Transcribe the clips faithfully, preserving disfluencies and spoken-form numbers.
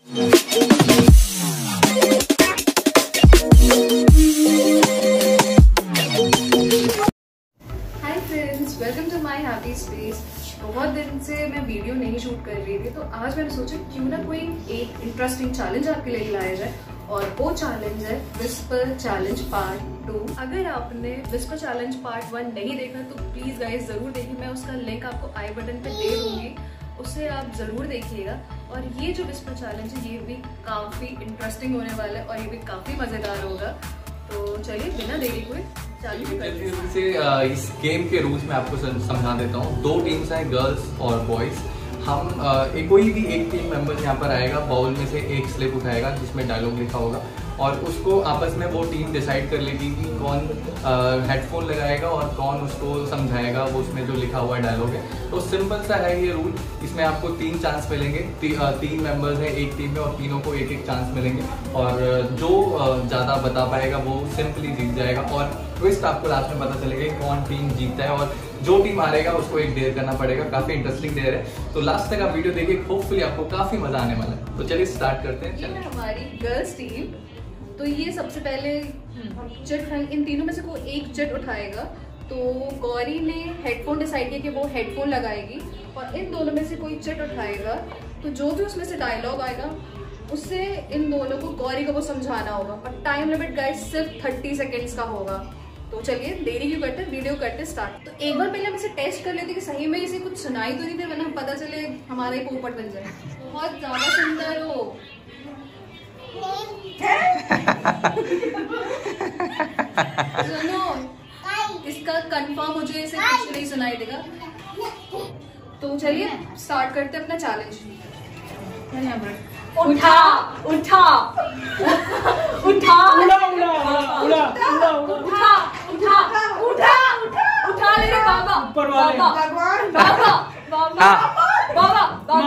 Hi friends, welcome to my happy space. बहुत दिन से मैं वीडियो नहीं शूट कर रही थी, तो आज मैंने सोचा क्यों ना कोई एक इंटरेस्टिंग चैलेंज आपके लिए लाया जाए, और वो चैलेंज है विस्पर चैलेंज पार्ट टू। अगर आपने विस्पर चैलेंज पार्ट वन नहीं देखा तो प्लीज गाइस जरूर देखिए, मैं उसका लिंक आपको आई बटन पे दे दूंगी, उसे आप जरूर देखिएगा। और ये जो विस्पर चैलेंज है ये भी काफी इंटरेस्टिंग होने वाला है और ये भी काफी मजेदार होगा। तो चलिए बिना देरी हुए चालू करते हैं। से इस गेम के रूल्स मैं आपको समझा देता हूँ। दो टीम्स हैं, गर्ल्स और बॉयज। हम एक कोई भी एक टीम मेंबर यहाँ पर आएगा, बाउल में से एक स्लिप उठाएगा जिसमें डायलॉग लिखा होगा, और उसको आपस में वो टीम डिसाइड कर लेगी कि कौन हेडफोन लगाएगा और कौन उसको समझाएगा वो उसमें जो लिखा हुआ डायलॉग है। तो सिंपल सा है ये रूल। इसमें आपको तीन चांस मिलेंगे, ती, तीन मेंबर्स हैं एक टीम में और तीनों को एक एक चांस मिलेंगे, और जो ज़्यादा बता पाएगा वो सिंपली जीत जाएगा। और ट्विस्ट आपको लास्ट में पता चलेगा कौन टीम जीतता है, और जो टीम हारेगा उसको एक डेयर करना पड़ेगा। काफी इंटरेस्टिंग डेयर है, तो लास्ट तक आप वीडियो देखिए, होपफुली आपको काफी मजा आने वाला है। तो चलिए स्टार्ट करते हैं। ये है हमारी गर्ल्स टीम। तो ये सबसे पहले चिट उठाएंगे, इन तीनों में से कोई एक चिट उठाएगा। तो गौरी ने हेडफोन डिसाइड किया कि वो हेडफोन लगाएगी, और इन दोनों में से कोई चिट उठाएगा तो जो भी उसमें से डायलॉग आएगा उससे इन दोनों को, गौरी को वो समझाना होगा। और टाइम लिमिट गाइस सिर्फ थर्टी सेकेंड्स का होगा। तो चलिए देरी क्यों करते, वीडियो करते स्टार्ट। तो एक बार पहले हम इसे टेस्ट कर लेते कि सही में इसे कुछ सुनाई तो नहीं दे, वरना पता चले हमारा ही पोपट बन जाए। बहुत ज्यादा सुंदर हो। सुनो, इसका कंफर्म मुझे इसे कुछ नहीं सुनाई देगा। तो चलिए स्टार्ट करते हैं अपना चैलेंज। उठा उठा उठा उड़ा उड़ा उड़ा उड़ा उठा उठा उठा उठा ले रे बाबा, बाबा बाबा बाबा बाबा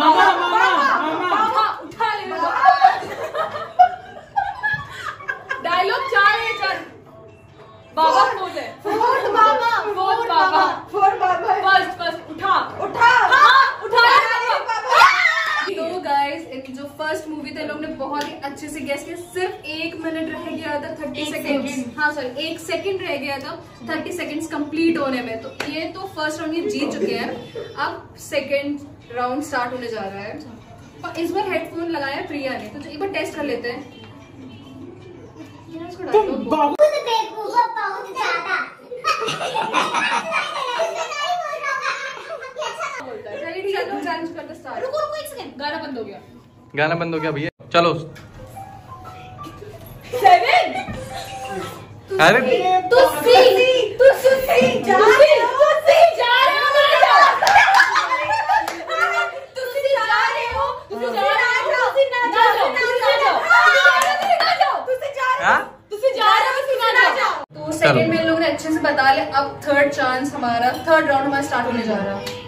बाबा उठा ले रे बाबा। डायलॉग चार है, चार बाबा फोर्थ है, फोर्थ बाबा फोर्थ बाबा फोर्थ बाबा फर्स्ट फर्स्ट उठा उठा हाँ उठा ले बाबा। तो गाइस, इन जो फर्स्ट मूवी थे लोग ने बहुत ही अच्छे से गेस किया। सिर्फ एक मिनट रह गया था, थर्टी सेकेंड हाँ सॉरी एक सेकंड रह गया था थर्टी सेकेंड्स कंप्लीट होने में। तो ये तो फर्स्ट राउंड ये जीत चुके हैं। अब सेकंड राउंड स्टार्ट होने जा रहा है, और इस बार हेडफोन लगाया है प्रिया ने। तो एक बार टेस्ट कर लेते हैं। गाना बंद हो गया, गाना बंद हो गया भैया, चलो। सेवन अरे तू सी तू सुसी जा रहे हो, तुसी जा रहे हो, तुसी जा रहे हो, तुसी जा रहे हो, तुसी ना जाओ, तुसी ना जाओ, तुसी जा रहे हो, तुसी जा रहे हो, तुसी ना जाओ। तो सेकंड में लोगों ने अच्छे से बता लिया। अब थर्ड चांस हमारा, थर्ड राउंड हमारा स्टार्ट होने जा रहा है।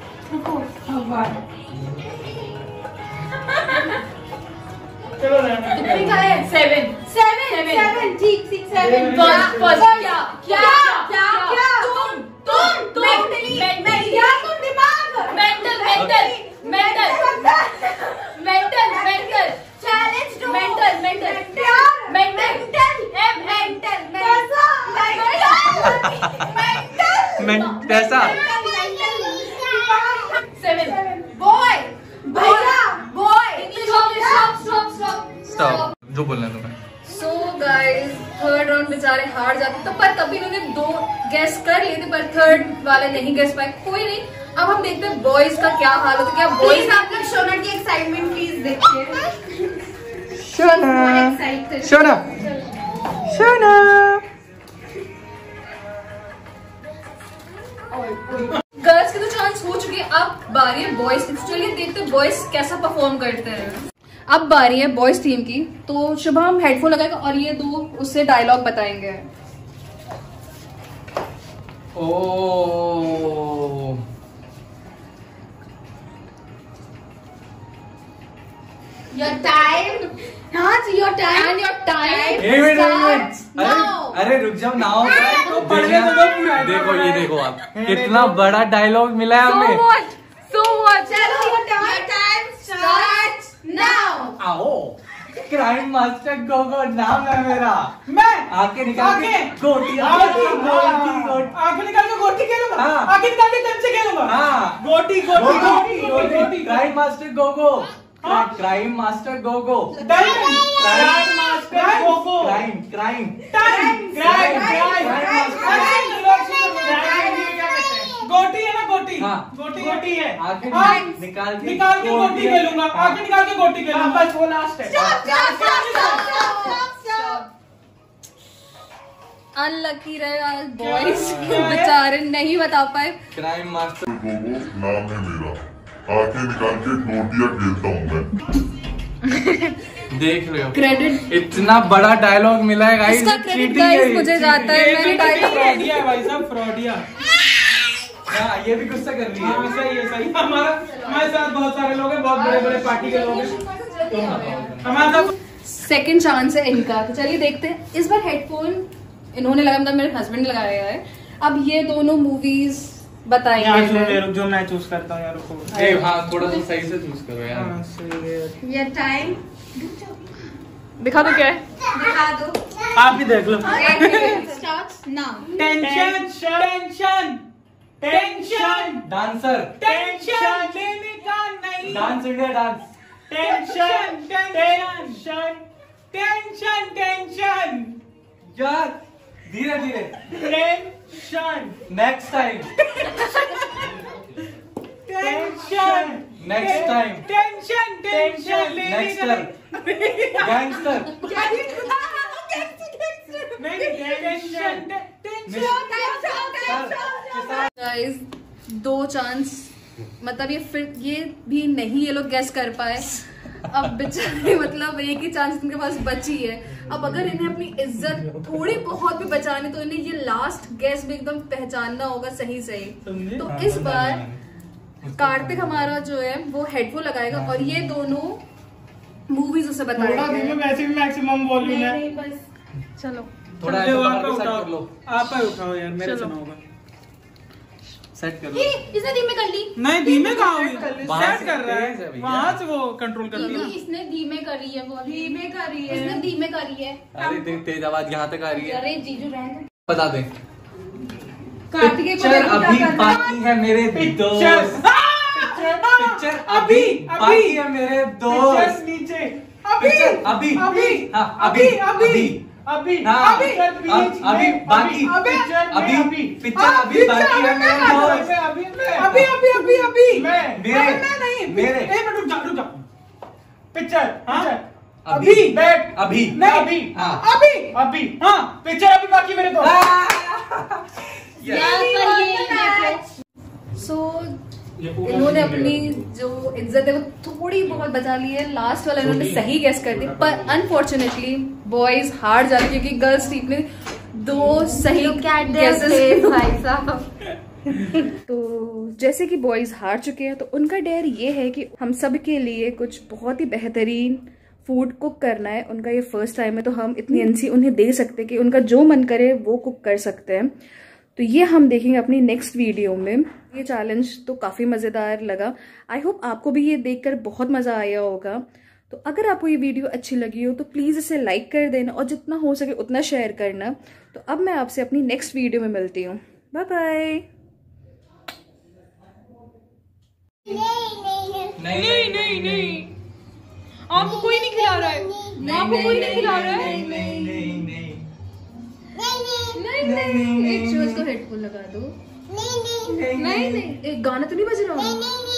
चलो कितने का है? सेवन सेवन सेवन ठीक ठीक सेवन। फर्स्ट फर्स्ट क्या क्या क्या क्या तुम तुम तुम मेंटली क्या तुम दिमाग mental mental mental mental mental challenge mental mental mental M mental मैं कैसा सेवन बॉय भैया boy English stop stop stop stop, जो बोलना है तुम्हें। सो गाइस, थर्ड राउंड बेचारे हार जाते तो, पर तभी उन्होंने दो गेस कर लिए थे, पर थर्ड वाले नहीं गेस पाए। कोई नहीं, अब हम देखते हैं बॉयज का क्या हाल होता है। क्या बॉयज, आप लोग शोना की एक्साइटमेंट प्लीज देखिए। शोना शोना शोना। गर्ल्स के तो चांस हो चुके हैं, अब बारी है बॉयज की। चलिए देखते हैं बॉयज कैसा परफॉर्म करते हैं। अब बारी है बॉयज टीम की। तो शुभम हेडफोन लगाएगा और ये दो उससे डायलॉग बताएंगे। Oh your time, not your time and your time starts now. अरे रुक जाओ, नाउ तो पढ़ने दो तो पूरा। देखो ये देखो, आप कितना बड़ा डायलॉग मिला है हमें। So what? So what? चलो योर टाइम स्टार्ट्स नाउ। आओ। क्राइम मास्टर गोगो नाम है मेरा। मैं आके निकाल के गोटी आके गोटी गोटी आके निकाल के गोटी खेलूंगा। हाँ। आके निकाल के कंचे खेलूंगा। हाँ। गोटी गोटी गोटी गोटी गोटी। Crime Master Gogo. हाँ। Crime Master Gogo. Diamond Crime Master Gogo. Crime crime time crime crime गोटी है ना गोटी। हाँ। गोटी गोटी है। आके हाँ। निकाल के निकाल के गोटी खेलूंगा। आके निकाल के गोटी खेलूंगा। बस वो लास्ट है। अनलकी रहे आज बॉयज बेचारे नहीं बता पाए। क्राइम मास्टर गोगो नाम है मेरा, आके निकाल के नोटिया खेलता हूँ मैं। देख रहे हो क्रेडिट इतना बड़ा डायलॉग मिला है गाइस। इसका क्रेडिट गाइस मुझे जाता है। मैंने डायलॉग फ्रॉडिया है भाई साहब, फ्रॉडिया। हाँ, ये भी गुस्सा कर रही हाँ, है। सही है सही। हमारा हमारे साथ बहुत सारे लोग हैं, बहुत बड़े बड़े पार्टी के लोग हैं। हमारे साथ सेकंड चांस है इनका। तो चलिए देखते हैं। इस बार हेडफोन इन्होंने लगाया, मतलब मेरे हस्बैंड लगाया है। अब ये दोनों मूवीज बताएंगे जो मैं चूज करता हूँ यार को। ए, हाँ थोड़ा सा सही से चूज करो यार। हाँ, सही है। ये टाइम दिखा दो क्या है। दिखा दो। आप भी देख लो। Starts now. Tension tension tension dancer tension लेने का नहीं। Dance India Dance. Tension tension tension tension यार धीरे धीरे। Tension next time tension next time tension tension लेने नेक्स्ट का टाइम गैंगस्टर। नहीं टेंशन गाइस दो चांस, मतलब ये फिर ये भी नहीं ये लोग गैस कर पाए। अब बेचारे मतलब एक ही चांस इनके पास बची है। अब अगर इन्हें अपनी इज्जत थोड़ी बहुत भी बचानी तो इन्हें ये लास्ट गैस भी एकदम पहचानना होगा सही सही। तो इस बार कार्तिक हमारा जो है वो हेडफोन लगाएगा और ये दोनों मूवीज उसे बताएंगे। वैसे भी मैक्सिमम वॉल्यूम है। बस चलो थोड़ा चलो, ऐसे आप बाहर से उठाओ। कर लो। आप ही उठाओ यार, मेरे से ना होगा। सेट कर लो। ये इसने धीमे कर ली। नहीं धीमे कहाँ हुई? वहाँ सेट से कर रहा तेज है है, भैया। वहाँ से वो कंट्रोल कर रही है। इसने धीमे करी है वो। धीमे करी इसने धीमे करी है। अरे ते, तेज आवाज यहाँ तक आ रही है। अरे जीजू रहने दे। बता दे। कार्तिकेय को पिक्चर देखो क्या अभी करना है। बाकी है मेरे दोस्त। पिक्चर अभी अभी बाकी है मेरे दोस्त। नीचे पिक्चर अभी अभी हाँ अभी अभी अभी हाँ अभी अब- अभी बाकी अभी अभी पिक्चर अभी बाकी है मेरे दोस्त। अभी अभी अभी अभी अभी मैं मेरे मैं नहीं मेरे एक मिनट रुक जा रुक जा। पिक्चर हाँ? पिक्चर अभी बैठ अभी नहीं अभी हाँ। अभी अभी हाँ पिक्चर अभी बाकी मेरे दोस्त। यहाँ पर ये देखो। सो इन्होंने अपनी जो इज्जत है वो थोड़ी बहुत बचा ली है। लास्ट वाला इन्होंने सही गैस कर दी पर अनफॉर्चुनेटली बॉयज हार जा रहे क्योंकि गर्ल्स टीम ने दो सही guesses- भाई साहब। तो जैसे कि बॉयज हार चुके हैं तो उनका डेयर ये है कि हम सब के लिए कुछ बहुत ही बेहतरीन फूड कुक करना है। उनका ये फर्स्ट टाइम है तो हम इतनी एनसी उन्हें दे सकते हैं कि उनका जो मन करे वो कुक कर सकते हैं। तो ये हम देखेंगे अपनी नेक्स्ट वीडियो में। ये चैलेंज तो काफ़ी मज़ेदार लगा। आई होप आपको भी ये देखकर बहुत मज़ा आया होगा। तो अगर आपको ये वीडियो अच्छी लगी हो तो प्लीज़ इसे लाइक कर देना और जितना हो सके उतना शेयर करना। तो अब मैं आपसे अपनी नेक्स्ट वीडियो में मिलती हूँ। Bye bye. नहीं नहीं नहीं आपको कोई नहीं खिला रहा है। आपको कोई नहीं खिला रहा है। नहीं नहीं नहीं नहीं नहीं नहीं एक चीज को हेडफोन लगा दो। नहीं नहीं एक गाना तो नहीं बज रहा होगा।